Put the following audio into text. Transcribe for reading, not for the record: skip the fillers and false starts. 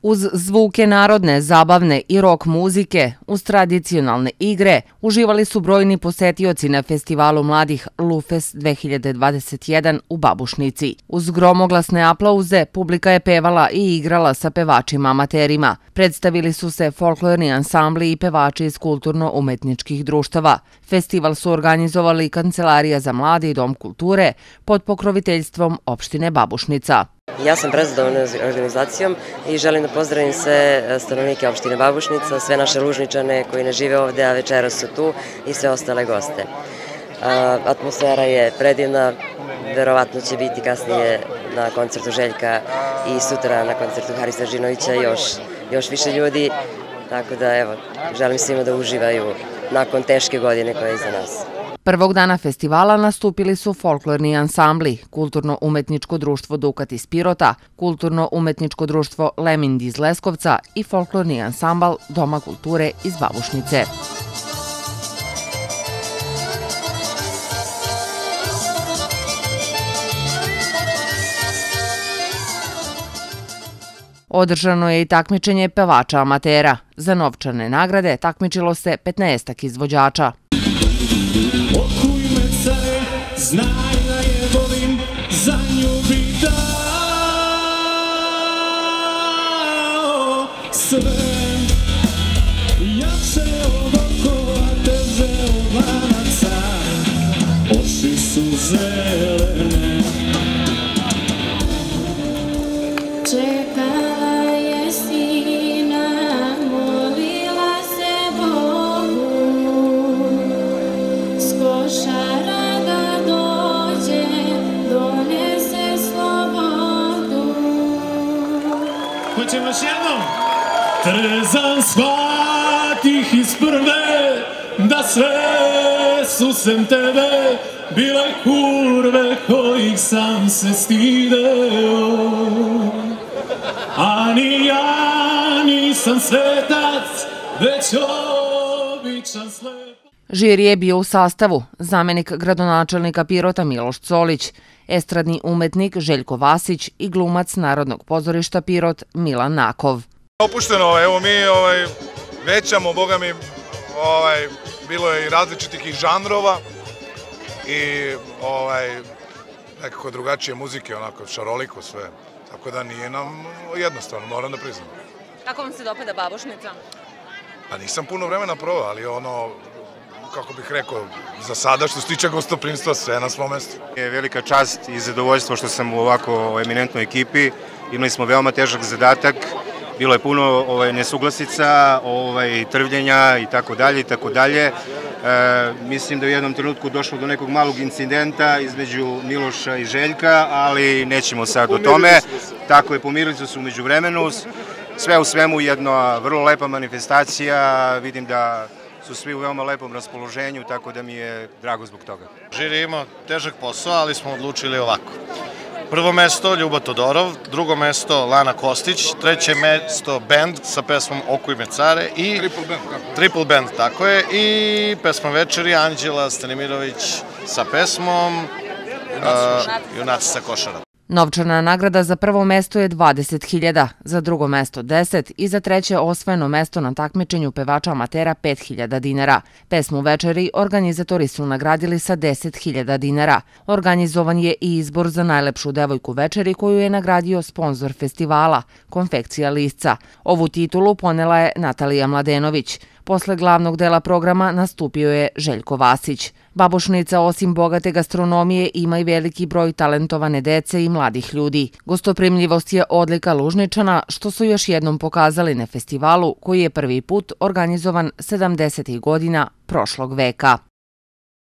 Uz zvuke narodne, zabavne i rock muzike, uz tradicionalne igre, uživali su brojni posetioci na festivalu mladih Lufest 2021 u Babušnici. Uz gromoglasne aplauze, publika je pevala i igrala sa pevačima amaterima. Predstavili su se folklorni ansambli i pevači iz kulturno-umetničkih društava. Festival su organizovali Kancelarija za mlade i Dom kulture pod pokroviteljstvom opštine Babušnica. Ja sam prezadovoljna organizacijom i želim da pozdravim sve stanovnike opštine Babušnica, sve naše Lužničane koji ne žive ovde, a večeras su tu i sve ostale goste. Atmosfera je predivna, verovatno će biti kasnije na koncertu Željka i sutra na koncertu Harisa Žinovića još više ljudi, tako da evo, želim svima da uživaju nakon teške godine koja je iza nas. Prvog dana festivala nastupili su folklorni ansambli, Kulturno-umetničko društvo Dukat iz Pirota, Kulturno-umetničko društvo Lemind iz Leskovca i folklorni ansambal Doma kulture iz Babušnice. Održano je i takmičenje pevača amatera. Za novčane nagrade takmičilo se 15-ak izvođača. Okuj me care, znaj da je volim, za nju bi dao sve. Jače od okova, teže od lanaca, oči su zelene. Čekala je sina, molila se Bogu, s košara da dođe, donese slobodu. Hoćemo još jednom? Trezan shvatih iz prve, da sve su sem tebe bile kurve kojih sam se stideo. A ni ja nisam svetac, već običan slep. Žiri je bio u sastavu zamenik gradonačelnika Pirota Miloš Colić, estradni umetnik Željko Vasić i glumac Narodnog pozorišta Pirot Milan Nakov. Opušteno, evo mi većamo, boga mi, bilo je i različitih žanrova i nekako drugačije muzike, onako šaroliko sve. Tako da nije nam jednostavno, moram da priznam. Kako vam se dopada Babušnica? Pa nisam puno vremena proveo, ali kako bih rekao, za sada što se tiče gostoprimstva, sve na svom mestu. Je velika čast i zadovoljstvo što sam u ovako eminentnoj ekipi. Imali smo veoma težak zadatak, bilo je puno nesuglasica, trvljenja i tako dalje. Mislim da je u jednom trenutku došlo do nekog malog incidenta između Miloša i Željka, ali nećemo sad o tome. Tako je, pomirili su se umeđu vremenu. Sve u svemu jedna vrlo lepa manifestacija, vidim da su svi u veoma lepom raspoloženju, tako da mi je drago zbog toga. Žiri je imao težak posao, ali smo odlučili ovako. Prvo mesto Ljubo Todorov, drugo mesto Lana Kostić, treće mesto band sa pesmom Okuj me care i Triple Band, tako je, i pesma večeri Anđela Stanimirović sa pesmom Junaci sa Košara. Novčana nagrada za prvo mesto je 20.000, za drugo mesto 10 i za treće osvojeno mesto na takmičenju pevača amatera 5.000 dinara. Pesmu večeri organizatori su nagradili sa 10.000 dinara. Organizovan je i izbor za najlepšu devojku večeri koju je nagradio sponzor festivala, Konfekcija Lisca. Ovu titulu ponela je Natalija Mladenović. Posle glavnog dela programa nastupio je Željko Vasić. Babušnica osim bogate gastronomije ima i veliki broj talentovane dece i mladih ljudi. Gostoprimljivost je odlika Lužničana, što su još jednom pokazali na festivalu koji je prvi put organizovan 70. godina prošlog veka.